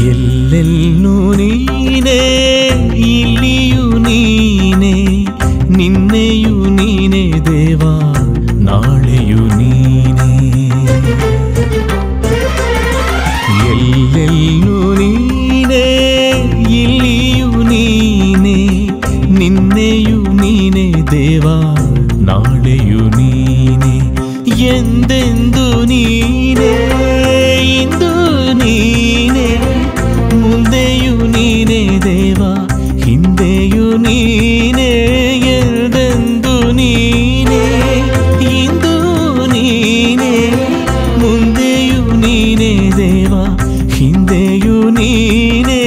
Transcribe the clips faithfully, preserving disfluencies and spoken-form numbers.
ಎಲ್ಲೆಲ್ಲೂ ನೀನೇ ಇಲ್ಲಿಯೂ ನೀನೇ ನಿನ್ನೆಯೂ ನೀನೇ ದೇವಾ ನಾಳೆಯೂ ನೀನೇ ಎಲ್ಲೆಲ್ಲೂ ನೀನೇ ಇಲ್ಲಿಯೂ ನೀನೇ ನಿನ್ನೆಯೂ ನೀನೇ ದೇವಾ ನಾಳೆಯೂ ನೀನೇ ಎಂದೆಂದು ನೀನೇ ಇಂದು ನೀನೇ ಮುಂದೆಯೂ ನೀನೇ ದೇವಾ ಹಿಂದೆಯೂ ನೀನೇ ಎಂದೆಂದು ನೀನೇ ಇಂದು ನೀನೇ ಮುಂದೆಯೂ ನೀನೇ ದೇವಾ ಹಿಂದೆಯೂ ನೀನೇ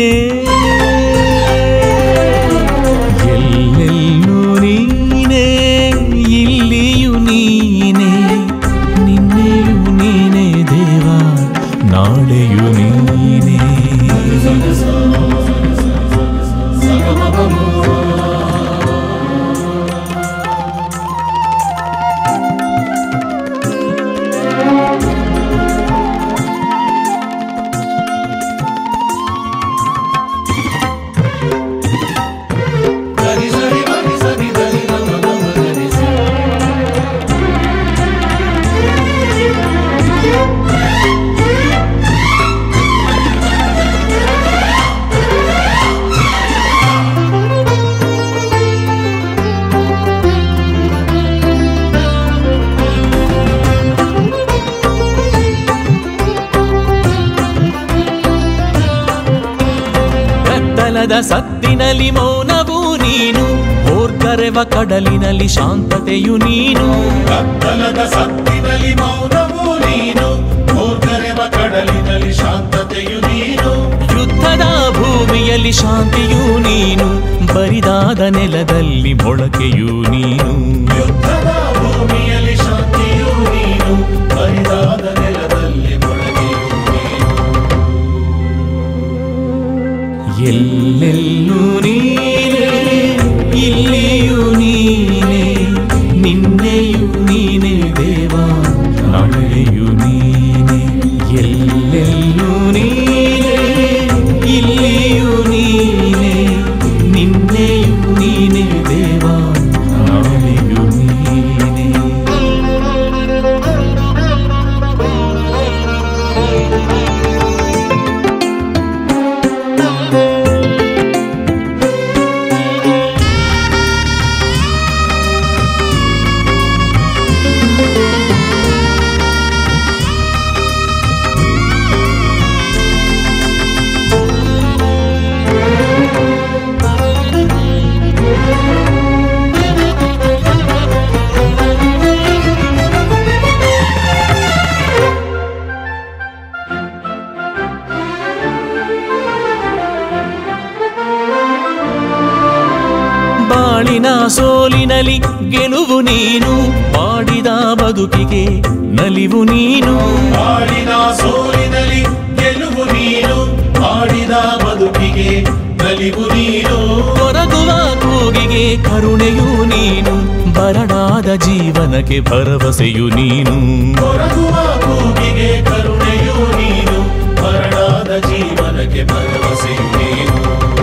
ಎಲ್ಲೆಲ್ಲೂ ನೀನೇ ಇಲ್ಲಿಯೂ ನೀನೇ ನಿನ್ನೆಯೂ ನೀನೇ ದೇವಾ ನಾಳೆಯೂ ನೀನೇ ಸತ್ತಿನಲ್ಲಿ ಮೌನವೂ ನೀನು ಓರ್ಗರೆವ ಕಡಲಿನಲ್ಲಿ ಶಾಂತತೆಯು ನೀನು ಕತ್ತಲದ ಸತ್ತಿನಲ್ಲಿ ಮೌನವೂ ನೀನು ಓರ್ಗರೆವ ಕಡಲಿನಲ್ಲಿ ಶಾಂತತೆಯು ನೀನು ಯುದ್ಧದ ಭೂಮಿಯಲ್ಲಿ ಶಾಂತಿಯೂ ನೀನು ಬರಿದಾದ ನೆಲದಲ್ಲಿ ಮೊಳಕೆಯೂ ನೀನು ಯುದ್ಧದ ಭೂಮಿಯಲ್ಲಿ ಶಾಂತಿಯೂ ನೀನು ಬರಿದಾದ ನೆಲದಲ್ಲಿ ಮೊಳಕೆಯೂ ನೀನು ಎಲ್ಲೆಲ್ಲೂ ನೀನೇ ಇಲ್ಲಿಯೂ ನೀನೇ ನಿನ್ನೆಯೂ ನೀನೇ ದೇವಾ ನಾಳೆಯೂ ನೀನೇ ಎಲ್ಲೆಲ್ಲೂ ನೀನೇ ಇಲ್ಲಿಯೂ ನೀನೇ ನಿನ್ನೆಯೂ ನೀನೇ ದೇವಾ ನಾಳೆಯೂ ನೀನೇ ಬಾಳಿನ ಸೋಲಿನಲ್ಲಿ ಗೆಲುವು ನೀನು ಪಾಡಿದ ಬದುಕಿಗೆ ನಲಿವು ನೀನು ಬಾಳಿನ ಸೋಲಿನಲ್ಲಿ ಗೆಲುವು ನೀನು ಪಾಡಿದ ಬದುಕಿಗೆ ನಲಿವು ನೀನು ಕೊರಗುವ ಕೂಗಿಗೆ ಕರುಣೆಯೂ ನೀನು ಬರಡಾದ ಜೀವನಕ್ಕೆ ಭರವಸೆಯು ನೀನು ಕೊರಗುವ ಕೂಗಿಗೆ ಕರುಣೆಯೂ ನೀನು ಬರಡಾದ ಜೀವನಕ್ಕೆ ಭರವಸೆಯು ನೀನು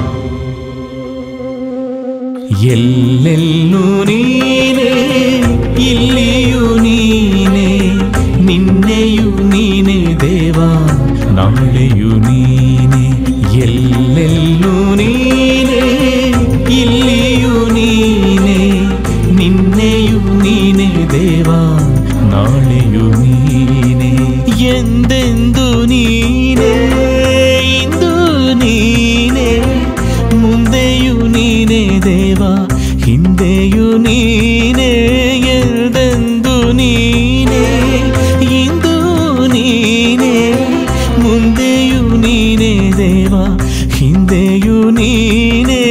ಎಲ್ಲೆಲ್ಲೂ ನೀನೇ ಇಲ್ಲಿಯೂ ನೀನೇ ನಿನ್ನೆಯೂ ನೀನೇ ದೇವಾ ನಾಳೆಯೂ ನೀನೇ ಎಲ್ಲೆಲ್ಲೂ ನೀನೇ ಇಲ್ಲಿಯೂ ನೀನೇ ನಿನ್ನೆಯೂ ನೀನೇ ದೇವಾ ನಾಳೆಯೂ ನೀನೇ ಎಂದೆಂದು ನೀನೇ ಇಂದು ನೀನೇ ಮುಂದೆಯೂ ನೀನೇ ದೇವಾ ಹಿಂದೆಯೂ ನೀನೇ ಎಂದೆಂದು ನೀನೇ ಇಂದು ನೀನೇ ಮುಂದೆಯೂ ನೀನೇ ದೇವಾ ಹಿಂದೆಯೂ ನೀನೇ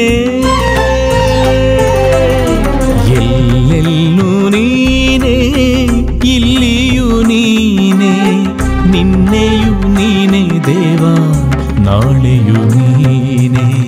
ಎಲ್ಲೆಲ್ಲೂ ನೀನೇ ಇಲ್ಲಿಯೂ ನೀನೇ ನಿನ್ನೆಯೂ ನೀನೇ ದೇವಾ ನಾಳೆಯೂ ನೀನೇ